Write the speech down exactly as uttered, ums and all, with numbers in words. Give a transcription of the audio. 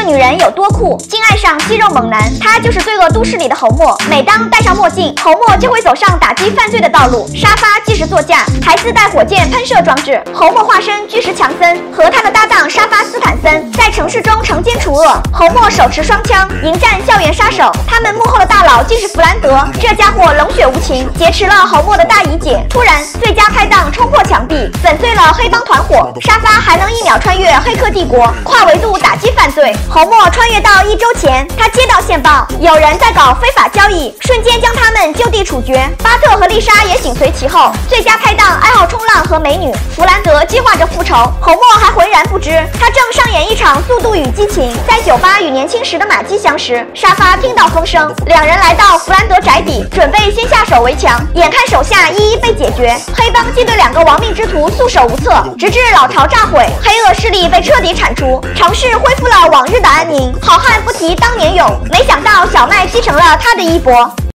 女人有多酷，竟爱上肌肉猛男。他就是罪恶都市里的侯默。每当戴上墨镜，侯默就会走上打击犯罪的道路。沙发既是座驾，还自带火箭喷射装置。侯默化身巨石强森，和他的搭档沙发斯坦森在城市中惩奸除恶。侯默手持双枪，迎战校园杀手。他们幕后的大佬竟是弗兰德，这家伙冷血无情，劫持了侯默的大姨姐。突然，最佳拍档冲破墙壁，粉碎了黑帮团伙。沙发还能一秒穿越黑客帝国，跨维度打击犯罪。侯默穿越到一周前，他接到线报，有人在搞非法交易，瞬间将他们就地处决。巴特和丽莎也紧随其后。最佳拍档爱好冲浪和美女，弗兰德计划着复仇，侯默还浑然不知，他正上演一场速度与激情。在酒吧与年轻时的马基相识，沙发听到风声，两人来到弗兰德宅邸，准备先下手为强。眼看手下一一被解决，黑帮竟对两个亡命之徒束手无策，直至老巢炸毁，黑恶势力被彻底铲除，城市恢复了往日的安宁。好汉不提当年勇，没想到小麦继承了他的衣钵。